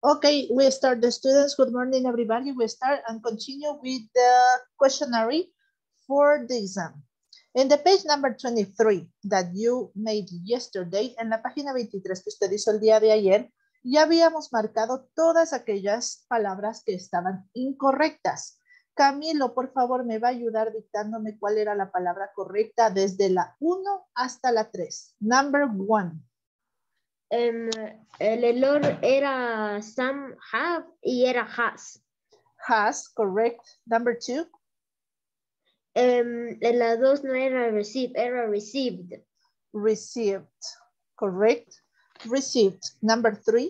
Okay, we start the students. Good morning, everybody. We start and continue with the questionnaire for the exam. In the page number 23 that you made yesterday, en la página 23 que usted hizo el día de ayer, ya habíamos marcado todas aquellas palabras que estaban incorrectas. Camilo, por favor, me va a ayudar dictándome cuál era la palabra correcta desde la 1 hasta la 3. Number 1. El olor era some have y era has. Has, correct. Number 2. La 2 no era receive, era received. Received, correct. Received. Number 3.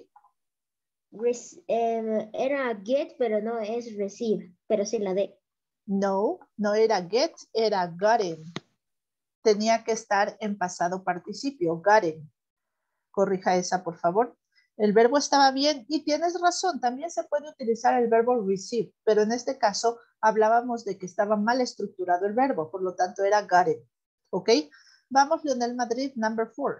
Era get, pero no es receive, pero sí la D. No, no era get, era gotten. Tenía que estar en pasado participio, gotten. Corrija esa, por favor. El verbo estaba bien y tienes razón, también se puede utilizar el verbo receive, pero en este caso hablábamos de que estaba mal estructurado el verbo, por lo tanto era gotten. ¿Ok? Vamos, Leonel Madrid, number 4.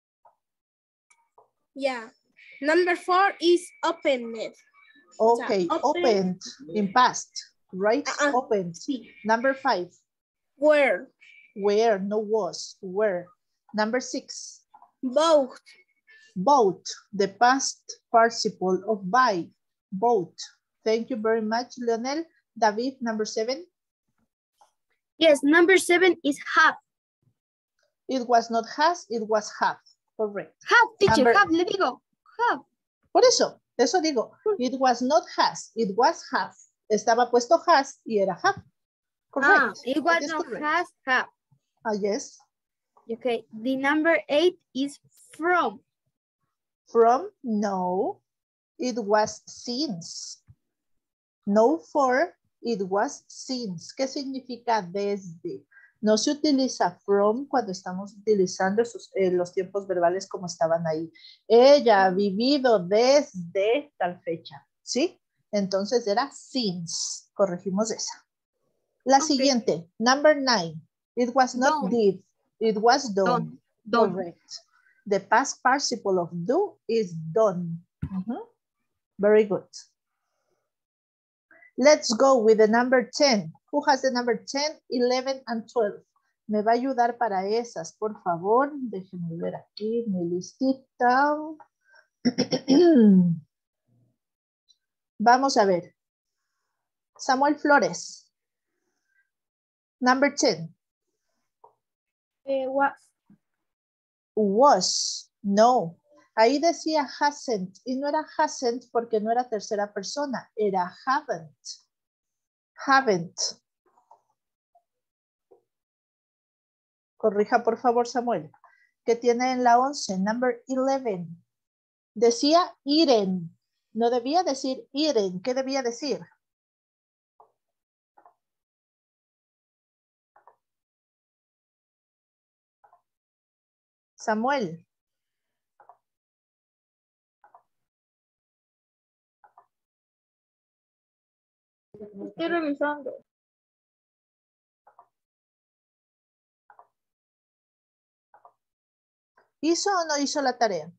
Yeah. Number 4 is opened. Okay, opened in past, right? Opened. Sí. Number 5. Where? Where, no was, where. Number 6. Both. Both, the past participle of buy, both. Thank you very much, Leonel. David, number 7. Yes, number 7 is have. It was not has, it was have. Correct. Have, teacher, Number... have, le digo. Have. Por eso digo. It was not has, it was have. Estaba puesto has y era have. Correct. It was not has, have. Yes. Okay, the number 8 is from. From, no. It was since. No for, it was since. ¿Qué significa desde? No se utiliza from cuando estamos utilizando los tiempos verbales como estaban ahí. Ella ha vivido desde tal fecha, ¿sí? Entonces era since. Corregimos esa. La siguiente, number 9. It was not Done. did. It was done. Done. Correct. The past participle of do is done. Very good. Let's go with the number 10. Who has the number 10, 11, and 12? Me va a ayudar para esas, por favor. Déjenme ver aquí mi listita. Vamos a ver. Samuel Flores. Number 10. Was. No. Ahí decía hasn't y no era hasn't porque no era tercera persona, era haven't. Haven't. Corrija por favor, Samuel. ¿Qué tiene en la 11? Number 11. Decía eaten. No debía decir eaten. ¿Qué debía decir? Samuel. Estoy revisando. ¿Hizo o no hizo la tarea?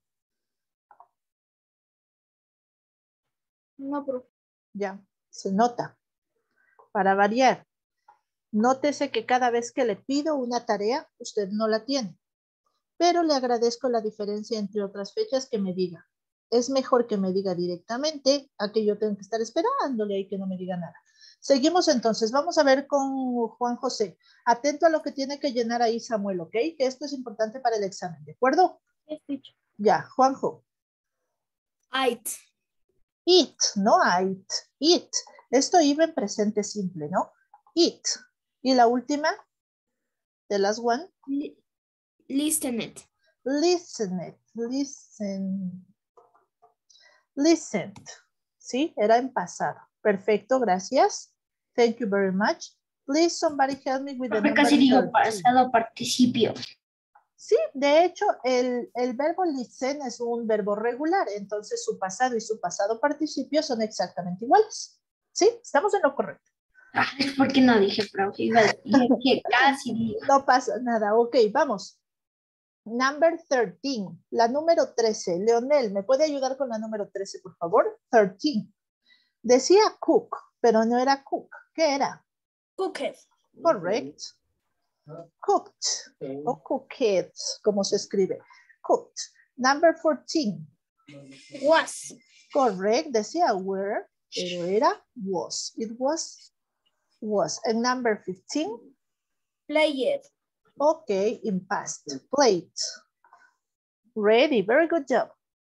No, pero... Ya, se nota. Para variar. Nótese que cada vez que le pido una tarea, usted no la tiene. Pero le agradezco la diferencia entre otras fechas que me diga. Es mejor que me diga directamente a que yo tenga que estar esperándole y que no me diga nada. Seguimos entonces. Vamos a ver con Juan José. Atento a lo que tiene que llenar ahí Samuel, ¿ok? Que esto es importante para el examen, ¿de acuerdo? Sí. Ya, Juanjo. It. It, no it. It. Esto iba en presente simple, ¿no? It. Y la última, the last one. Listen it. Listen it. Listen. Listened. ¿Sí? Era en pasado. Perfecto, gracias. Thank you very much. Please, somebody help me with the number Casi digo 13. pasado participio. Sí, de hecho, el verbo listen es un verbo regular, entonces su pasado y su pasado participio son exactamente iguales. ¿Sí? Estamos en lo correcto. ¿Por qué no dije, profe? Iba a decir que casi digo. No pasa nada. Ok, vamos. Number 13, la número 13. Leonel, ¿me puede ayudar con la número 13, por favor? 13. Decía cook, pero no era cook. ¿Qué era? Cooked. Correct. Cooked o cooked, como se escribe. Cooked. Number 14. Was. Correct. Decía were, pero era was. It was. And number 15. Played. Okay, in past. Played. Ready. Very good job.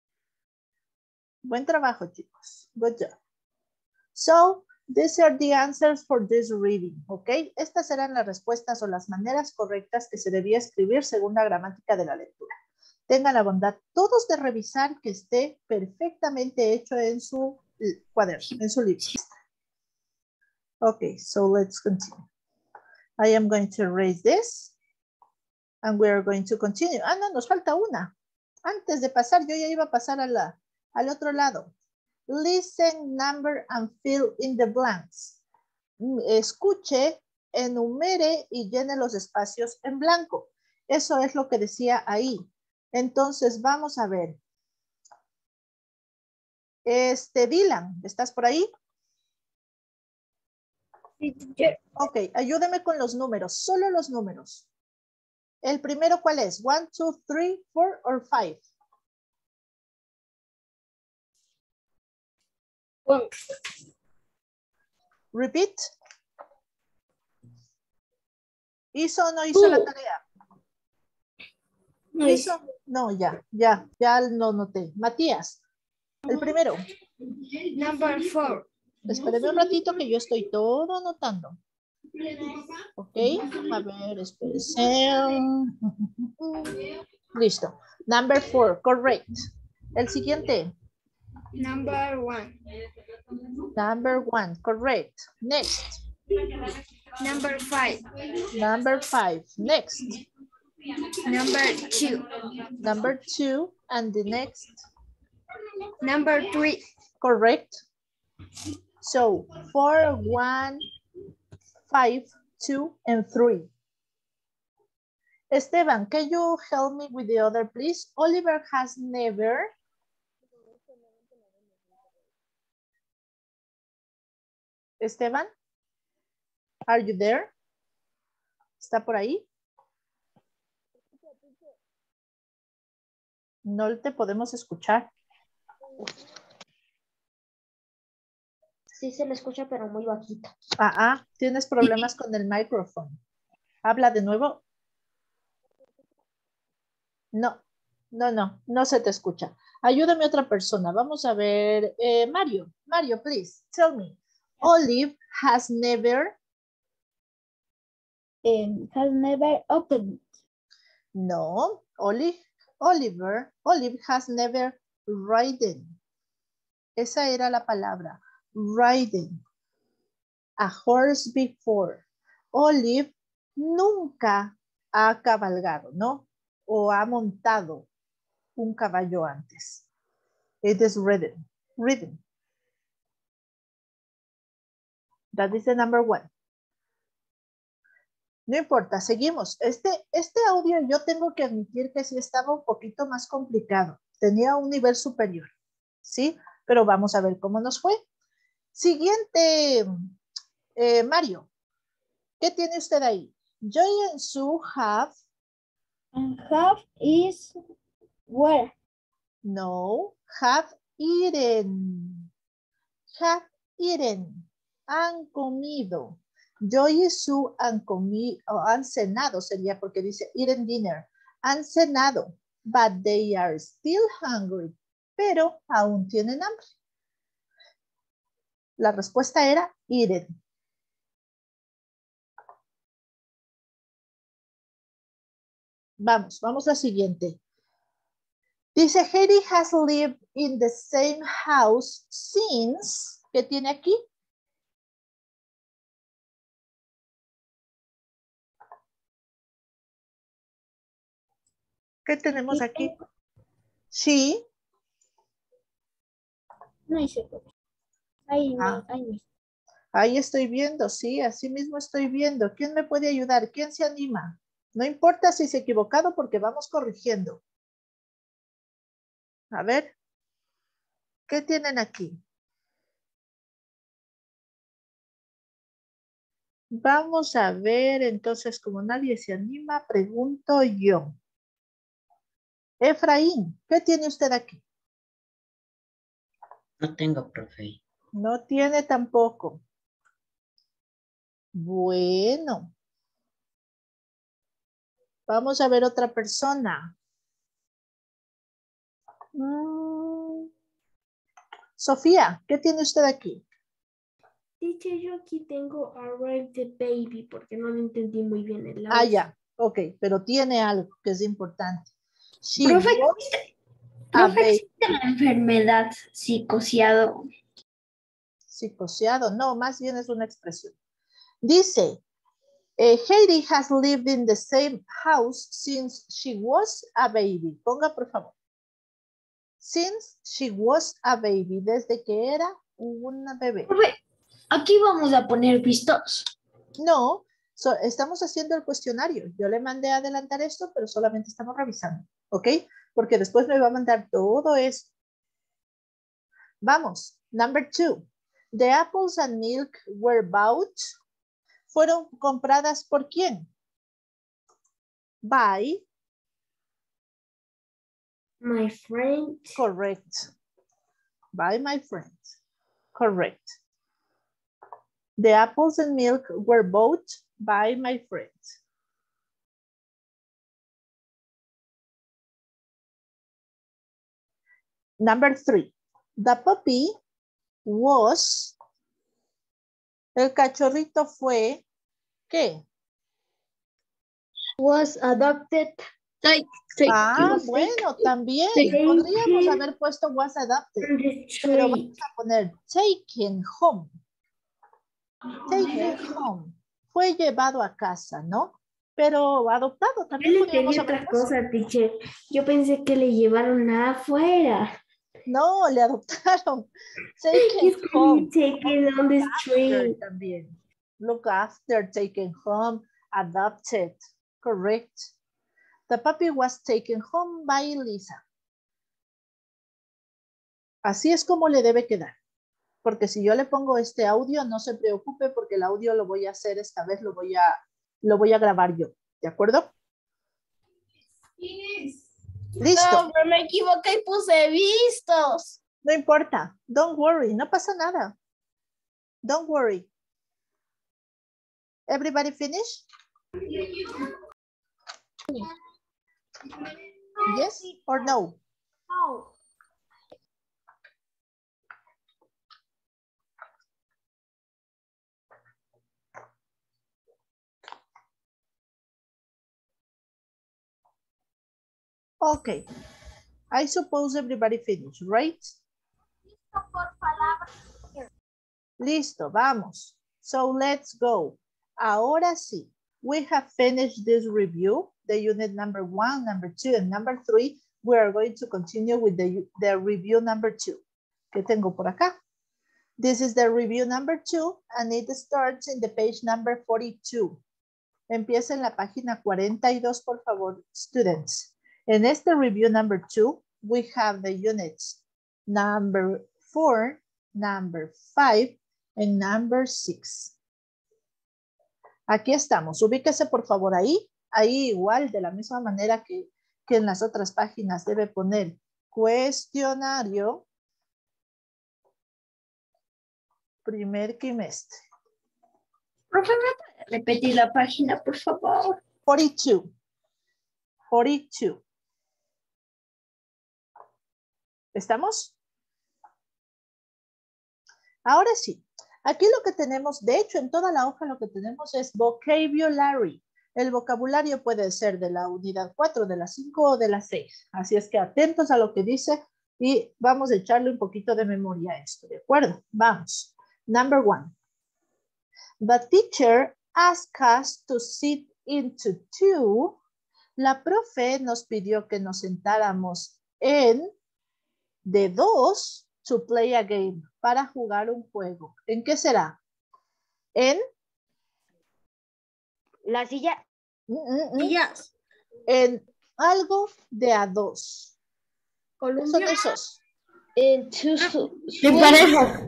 Buen trabajo, chicos. Good job. So, these are the answers for this reading, ¿ok? Estas eran las respuestas o las maneras correctas que se debía escribir según la gramática de la lectura. Tengan la bondad todos de revisar que esté perfectamente hecho en su cuaderno, en su libro. Okay, so let's continue. I am going to erase this and we are going to continue. Ah, no, nos falta una. Antes de pasar, yo ya iba a pasar al otro lado. Listen, number, and fill in the blanks. Escuche, enumere y llene los espacios en blanco. Eso es lo que decía ahí. Entonces, vamos a ver. Dylan, ¿estás por ahí? Ok, ayúdeme con los números, solo los números. El primero, ¿cuál es? 1, 2, 3, 4 or 5? 1. Repeat. ¿Hizo o no hizo la tarea? No ¿Hizo? No, ya lo noté. Matías, el primero. Number 4. Espéreme un ratito que yo estoy todo anotando. Ok, a ver, espérese. Listo. Number 4, correct. El siguiente. Number 1. Number 1, correct. Next. Number 5. Number 5, next. Number 2. Number 2, and the next. Number 3. Correct. So 4, 1, 5, 2, and 3. Esteban, can you help me with the other, please? Oliver has never. Esteban, are you there? ¿Está por ahí? No te podemos escuchar. Sí se le escucha, pero muy bajito. Tienes problemas con el micrófono. Habla de nuevo. No se te escucha. Ayúdame otra persona. Vamos a ver. Mario, please, tell me. Olive has never. Has never opened. No, Olive has never ridden. Esa era la palabra. Riding a horse before. Olive nunca ha cabalgado, ¿no? O ha montado un caballo antes. It is ridden. That is the number 1. No importa, seguimos. Este audio yo tengo que admitir que sí estaba un poquito más complicado. Tenía un nivel superior, ¿sí? Pero vamos a ver cómo nos fue. Siguiente, Mario. ¿Qué tiene usted ahí? Joy and Sue have. And have is where? No, have eaten. Have eaten. Han comido. Joy y Sue han cenado, sería porque dice eaten dinner. Han cenado, but they are still hungry. Pero aún tienen hambre. La respuesta era eaten. Vamos a la siguiente. Dice, Heidi has lived in the same house since. ¿Qué tiene aquí? ¿Qué tenemos aquí? Sí. No hice. Ahí no. Ahí estoy viendo, sí, así mismo estoy viendo. ¿Quién me puede ayudar? ¿Quién se anima? No importa si se ha equivocado porque vamos corrigiendo. A ver, ¿qué tienen aquí? Vamos a ver, entonces, como nadie se anima, pregunto yo. Efraín, ¿qué tiene usted aquí? No tengo, profe. No tiene tampoco. Bueno. Vamos a ver otra persona. Sofía, ¿qué tiene usted aquí? Teacher, yo aquí tengo arrive the baby porque no lo entendí muy bien el audio. Ah, ya. Ok, pero tiene algo que es importante. She Profe, was a profe, baby. ¿existe la enfermedad psicoseado? Psicoseado. No, más bien es una expresión. Dice, Heidi has lived in the same house since she was a baby. Ponga, por favor. Since she was a baby. Desde que era una bebé. Profe, aquí vamos a poner vistos. No, estamos haciendo el cuestionario. Yo le mandé a adelantar esto, pero solamente estamos revisando. ¿Ok? Porque después me va a mandar todo esto. Vamos. Number 2. The apples and milk were bought. ¿Fueron compradas por quién? By. My friend. Correct. By my friend. Correct. The apples and milk were bought by my friend. Number 3. The puppy was. El cachorrito fue. ¿Qué? Was adopted. Bueno, también. Taken. Podríamos haber puesto was adopted. On the Pero street. vamos a poner taken home. Taken home. Fue llevado a casa, ¿no? Pero adoptado Yo también le podríamos tenía haber otra puesto. cosa, teacher. Yo pensé que le llevaron afuera. No, le adoptaron. Y Taken home. taken on the street. También. Look after, taken home, adopted. Correct. The puppy was taken home by Lisa. Así es como le debe quedar. Porque si yo le pongo este audio, no se preocupe porque el audio lo voy a hacer esta vez, lo voy a grabar yo. ¿De acuerdo? Listo. No, pero me equivoqué y puse vistos. No importa. Don't worry. No pasa nada. Don't worry. Everybody finish? Yes or no? No. Okay. I suppose everybody finished, right? Listo, vamos. So let's go. Ahora sí. We have finished this review, the unit number 1, number 2, and number 3. We are going to continue with the review number 2. ¿Qué tengo por acá? This is the review number 2, and it starts in the page number 42. Empieza en la página 42, por favor, students. En este review number 2, we have the units number 4, number 5, and number 6. Aquí estamos. Ubíquese, por favor, ahí. Ahí igual, de la misma manera que en las otras páginas, debe poner cuestionario primer trimestre. Profe, ¿me puede repetir la página, por favor? 42. 42. ¿Estamos? Ahora sí. Aquí lo que tenemos, de hecho, en toda la hoja lo que tenemos es vocabulary. El vocabulario puede ser de la unidad 4, de la 5 o de la 6. Así es que atentos a lo que dice y vamos a echarle un poquito de memoria a esto, ¿de acuerdo? Vamos. Number 1. The teacher asked us to sit into 2. La profe nos pidió que nos sentáramos en de 2 to play a game, para jugar un juego. ¿En qué será? En La silla. Sillas. En algo de a dos. ¿Qué son esos? De pareja.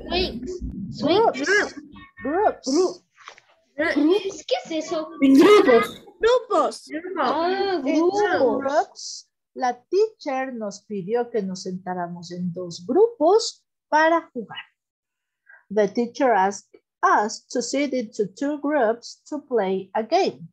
Groups. ¿Qué es eso? En grupos. Grupos. Ah, En grupos. groups, la teacher nos pidió que nos sentáramos en dos grupos para jugar. The teacher asked us to sit into two groups to play a game.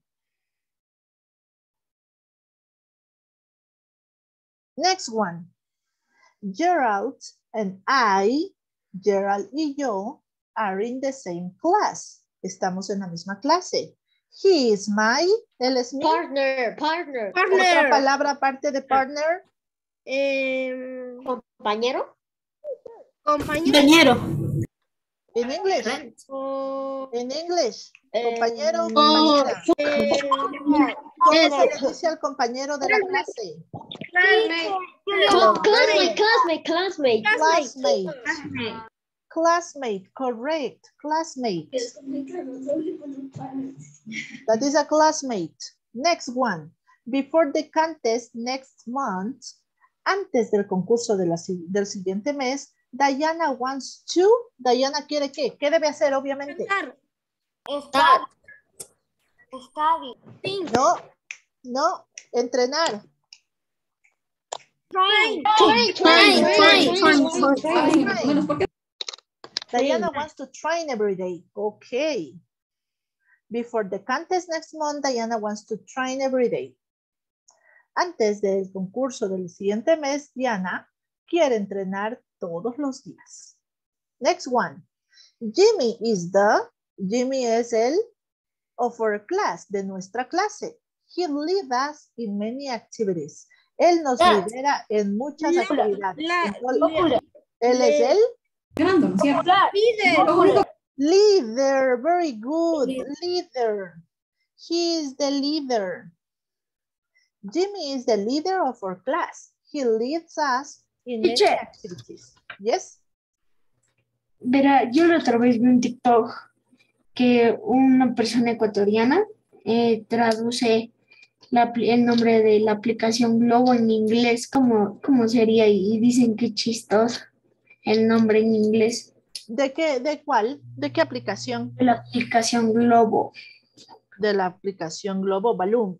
Next one. Gerald and I, Gerald y yo, are in the same class. Estamos en la misma clase. He is my, él es mi. Partner. Otra palabra aparte de partner. Compañero. Compañero. In English. Oh, In English. Compañero o oh, compañera. ¿Cómo se le dice al compañero de la clase? Classmate. Classmate, correct. Classmate. That is a classmate. Next one. Before the contest next month, antes del concurso del siguiente mes, Diana wants to. Diana quiere ¿qué? ¿Qué debe hacer, obviamente? Study. No, entrenar. Train. Diana wants to train every day. Okay. Before the contest next month, Diana wants to train every day. Antes del concurso del siguiente mes, Diana quiere entrenar todos los días. Next one. Jimmy es el of our class, de nuestra clase. He leads us in many activities. Él nos lidera en muchas actividades. Él es el leader. Very good. Leader. He is the leader. Jimmy is the leader of our class. He leads us in many activities. Yes? Verá, yo la otra vez vi un TikTok que una persona ecuatoriana traduce el nombre de la aplicación Globo en inglés, ¿cómo sería? Y dicen que chistoso el nombre en inglés. ¿De cuál? ¿De qué aplicación? De la aplicación Globo. De la aplicación Globo Balloon.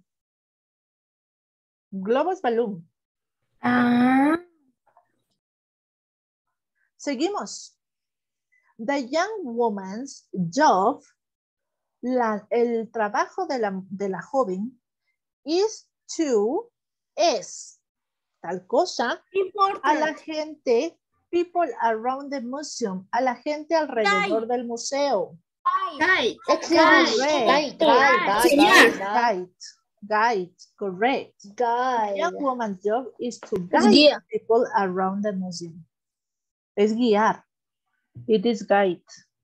Globo es Balloon. Ah. Seguimos. The young woman's job, el trabajo de la joven, es tal cosa a la gente, people around the museum, a la gente alrededor del museo. Guide, correct. The young woman's job is to guide people around the museum. Es guiar. It is guide.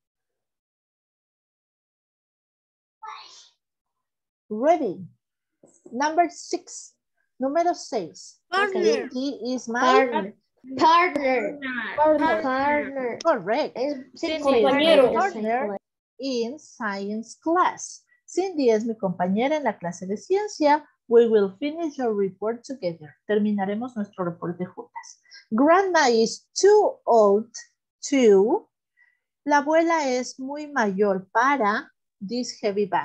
Ready. Number 6. Número 6. Cindy is my partner. Correct. Compañero. Partner in science class. Cindy es mi compañera en la clase de ciencia. We will finish our report together. Terminaremos nuestro reporte juntas. Grandma is too old to. La abuela es muy mayor para this heavy bags.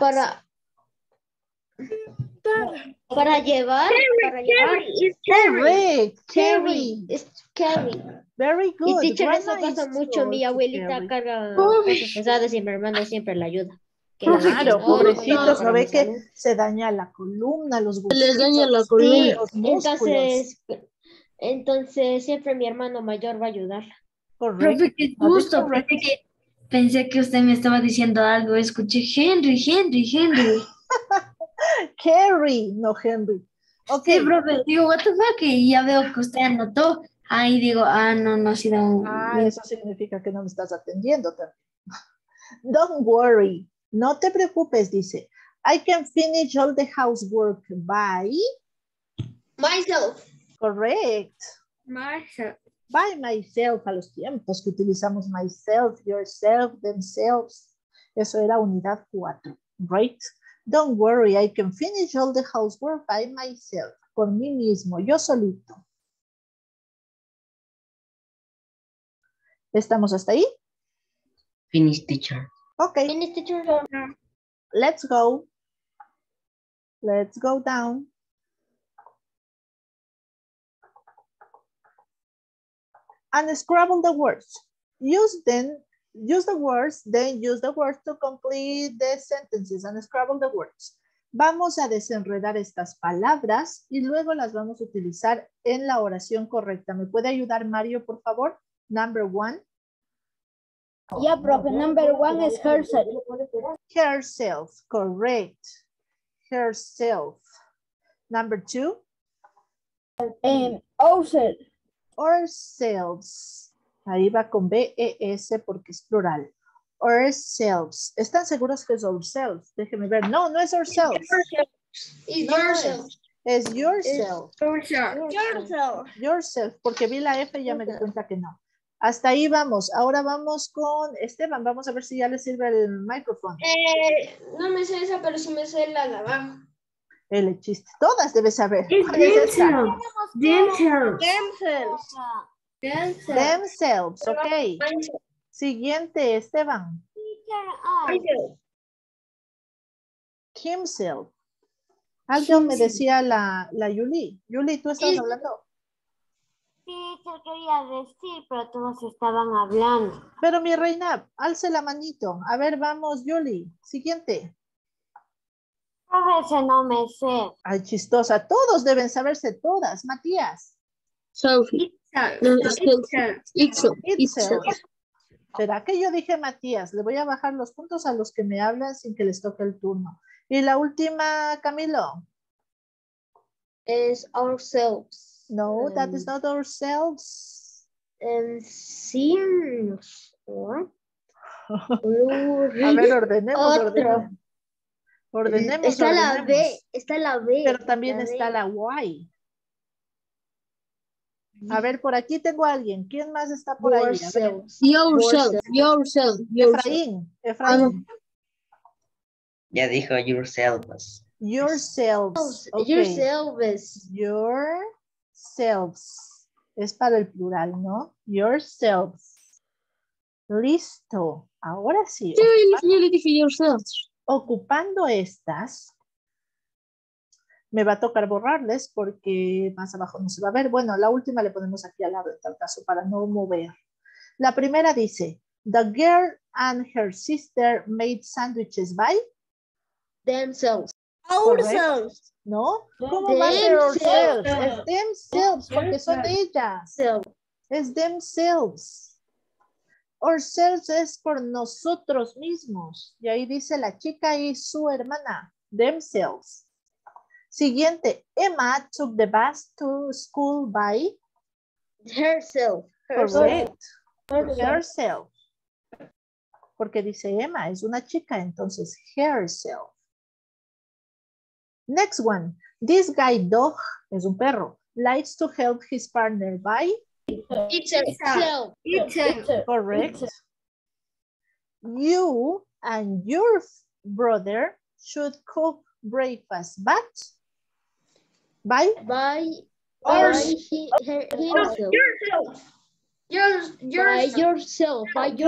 Para llevar. Correct. Carry. Carry. Very good. Y teacher, eso Grandma pasa is mucho. too Mi old to abuelita carry. carga cosas pesadas y mi hermano siempre la ayuda. Claro, pobrecitos, para ¿no ve mi que salud. se daña la columna, los Les daña la huesitos, columna. los músculos? Entonces siempre mi hermano mayor va a ayudarla. Correcto. Profe, qué gusto. Pensé que usted me estaba diciendo algo. Escuché Henry. Carry, no Henry. Ok. Sí, profe. Digo, what the fuck? Y ya veo que usted anotó. Ahí digo, no ha sido. Eso significa que no me estás atendiendo también. Don't worry. No te preocupes, dice. I can finish all the housework by... Myself. Correct. Marcia. By myself, a los tiempos que utilizamos myself, yourself, themselves. Eso era unidad 4, right? Don't worry, I can finish all the housework by myself. Por mí mismo, yo solito. ¿Estamos hasta ahí? Finish, teacher. Okay, Finish, teacher. let's go. Let's go down. And scrabble the words. Use the words, then use the words to complete the sentences and scrabble the words. Vamos a desenredar estas palabras y luego las vamos a utilizar en la oración correcta. ¿Me puede ayudar Mario, por favor? Number 1. Yeah, profe. Number 1 is herself. Herself, correct. Herself. Number 2. Ourselves. Ourselves. Ahí va con B-E-S porque es plural. Ourselves. ¿Están seguros que es ourselves? Déjenme ver. No, no es ourselves. It's No, yourself. Es yourself. Yourself. Yourself. Porque vi la F y ya me di cuenta que no. Hasta ahí vamos. Ahora vamos con Esteban. Vamos a ver si ya le sirve el micrófono. No me sé esa, pero sí me sé la de abajo. El chiste. Todas debes saber. It's ¿Cuál es esta? themselves. Themselves. Themselves. Ok. Siguiente, Esteban. Himself. Alguien me decía la Yuli. Yuli, ¿tú estabas hablando? Sí, yo quería decir, pero todos estaban hablando. Pero mi reina, alce la manito. A ver, vamos, Yuli. Siguiente. A veces no me sé. Ay, chistosa. Todos deben saberse todas. Matías. Sophie. Itself. ¿Será que yo dije Matías? Le voy a bajar los puntos a los que me hablan sin que les toque el turno. Y la última, Camilo. Is ourselves. No, that is not ourselves. Seems. What? A ver, ordenemos, Otro. ordenemos. Ordenemos, Está la ordenemos. B. Está la B. Pero también la está D. la Y. A ver, por aquí tengo a alguien. ¿Quién más está por ahí? A ver. Yourself. Efraín. Ya dijo yourself. Yourselves. Ok. Yourselves. Yourselves. Es para el plural, ¿no? Yourselves. Listo. Ahora sí. Yo le dije yourselves. Ocupando estas, me va a tocar borrarles porque más abajo no se va a ver. Bueno, la última le ponemos aquí al lado en tal caso para no mover. La primera dice, the girl and her sister made sandwiches by Themselves. Ourselves. ¿no? ¿Cómo va a ser ourselves? Es themselves, porque son ellas. Self. Es themselves. Ourselves es por nosotros mismos. Y ahí dice la chica y su hermana. Themselves. Siguiente. Emma took the bus to school by. Herself. Correct. Herself. Porque dice Emma, es una chica, entonces herself. Next one. This guy dog, es un perro, likes to help his partner by. Itself. Correct. You and your brother should cook breakfast, but by yourself.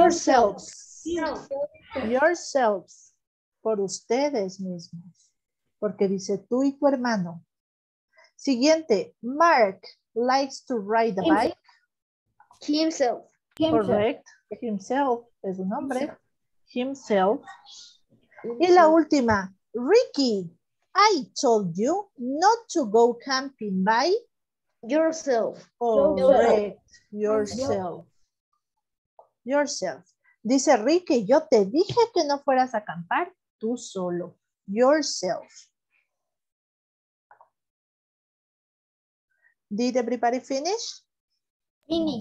Yourselves. Por ustedes mismos. Porque dice tú y tu hermano. Siguiente. Mark likes to ride a bike. Himself. Correct. Himself es un hombre. Himself. Y la última. Ricky, I told you not to go camping by. Yourself. Correct. Yourself. Yourself. Dice Ricky, yo te dije que no fueras a acampar tú solo. Yourself. Did everybody finish? Finish.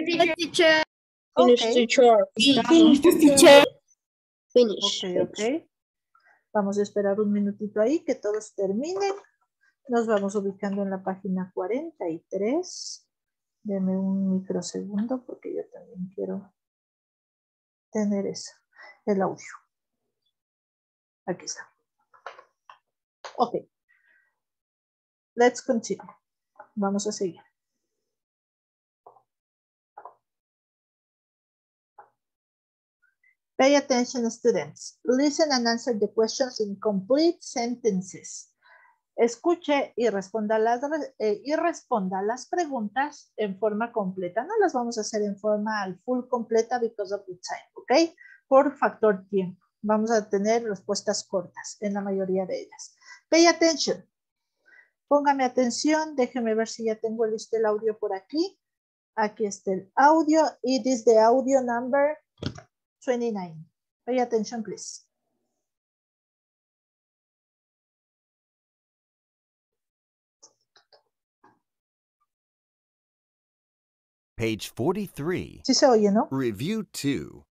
Okay. Finish. Ok. Vamos a esperar un minutito ahí que todos terminen. Nos vamos ubicando en la página 43. Deme un microsegundo porque yo también quiero tener eso, el audio. Aquí está. Okay. Let's continue. Vamos a seguir. Pay attention, students. Listen and answer the questions in complete sentences. Escuche y responda las preguntas en forma completa. No las vamos a hacer en forma al full completa because of the time, ¿ok? Por factor tiempo. Vamos a tener respuestas cortas en la mayoría de ellas. Pay attention. Póngame atención. Déjeme ver si ya tengo listo el audio por aquí. Aquí está el audio. It is the audio number 29. Pay attention, please. Page 43. Sí se oye, ¿no? Review 2.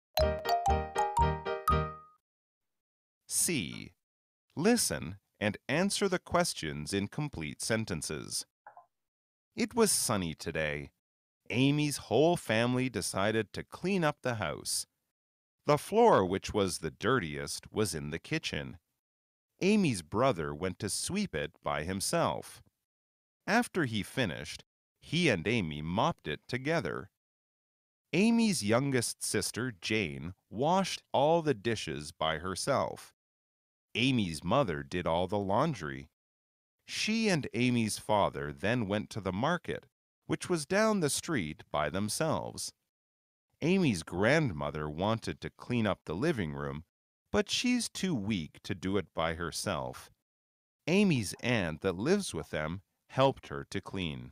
C. Listen and answer the questions in complete sentences. It was sunny today. Amy's whole family decided to clean up the house. The floor, which was the dirtiest, was in the kitchen. Amy's brother went to sweep it by himself. After he finished, he and Amy mopped it together. Amy's youngest sister, Jane, washed all the dishes by herself. Amy's mother did all the laundry. She and Amy's father then went to the market, which was down the street by themselves. Amy's grandmother wanted to clean up the living room, but she's too weak to do it by herself. Amy's aunt that lives with them helped her to clean.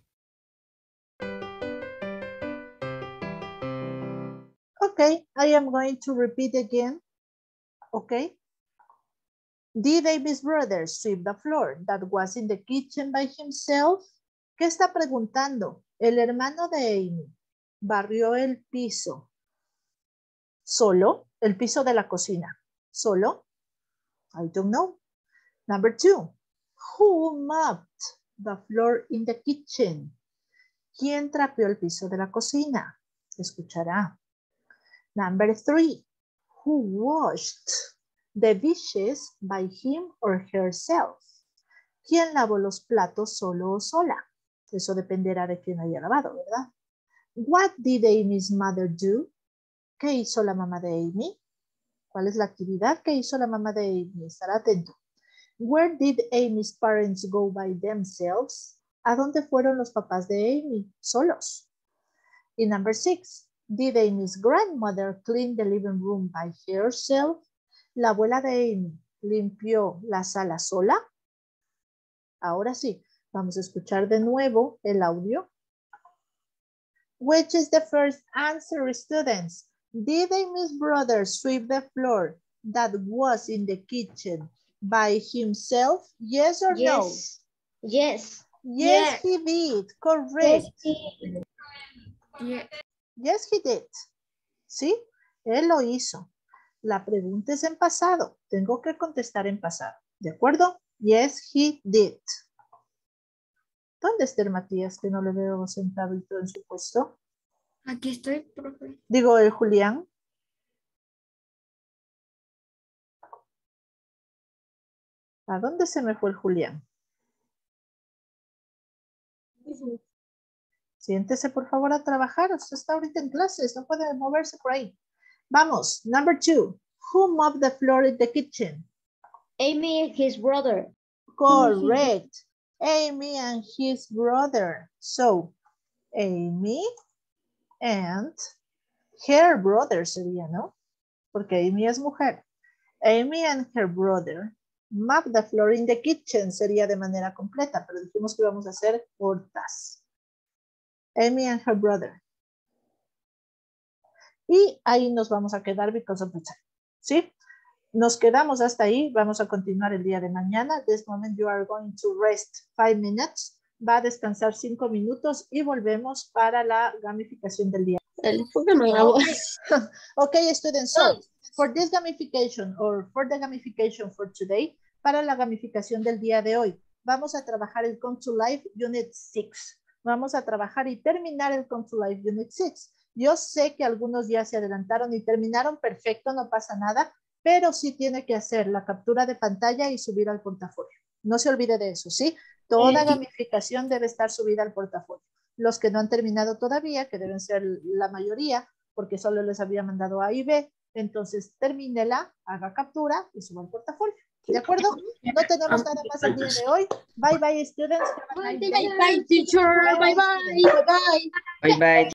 Okay, I am going to repeat again. Okay. Did Amy's brother sweep the floor that was in the kitchen by himself? ¿Qué está preguntando? El hermano de Amy barrió el piso. ¿Solo? El piso de la cocina. ¿Solo? I don't know. Number 2. Who mopped the floor in the kitchen? ¿Quién trapeó el piso de la cocina? Escuchará. Number 3. Who washed the dishes by him or herself? ¿Quién lavó los platos solo o sola? Eso dependerá de quién haya lavado, ¿verdad? What did Amy's mother do? ¿Qué hizo la mamá de Amy? ¿Cuál es la actividad que hizo la mamá de Amy? Estará atento. Where did Amy's parents go by themselves? ¿A dónde fueron los papás de Amy? Solos. Y number 6. Did Amy's grandmother clean the living room by herself? ¿La abuela de Amy limpió la sala sola? Ahora sí, vamos a escuchar de nuevo el audio. Which is the first answer, students? Did Amy's brother sweep the floor that was in the kitchen by himself? Yes or no? Yes. Yes, he did. Correct. Yeah. Yes, he did. ¿Sí? Él lo hizo. La pregunta es en pasado. Tengo que contestar en pasado. ¿De acuerdo? Yes, he did. ¿Dónde está el Matías? Que no le veo sentadito en su puesto. Aquí estoy, profe. Digo, el Julián. ¿A dónde se me fue el Julián? Siéntese por favor a trabajar. Usted está ahorita en clases. No puede moverse por ahí. Vamos. Number 2. Who mopped the floor in the kitchen? Amy and his brother. Correct. Amy and his brother. So, Amy and her brother sería, ¿no? Porque Amy es mujer. Amy and her brother mopped the floor in the kitchen sería de manera completa, pero dijimos que íbamos a hacer cortas. Amy and her brother. Y ahí nos vamos a quedar because of the time. ¿Sí? Nos quedamos hasta ahí. Vamos a continuar el día de mañana. This moment you are going to rest 5 minutes. Va a descansar 5 minutos y volvemos para la gamificación del día. Okay, students. So, for this gamification or for the gamification for today, para la gamificación del día de hoy, vamos a trabajar el Come to Life Unit 6. Vamos a trabajar y terminar el Come to Life Unit 6. Yo sé que algunos ya se adelantaron y terminaron. Perfecto, no pasa nada. pero sí tiene que hacer la captura de pantalla y subir al portafolio. No se olvide de eso, ¿sí? Toda gamificación debe estar subida al portafolio. Los que no han terminado todavía, que deben ser la mayoría, porque solo les había mandado A y B, entonces termínela, haga captura y suba al portafolio. ¿De acuerdo? No tenemos nada más el día de hoy. Bye bye, students. Have a nice day. Bye, teacher. Bye, bye. Bye bye. Bye bye.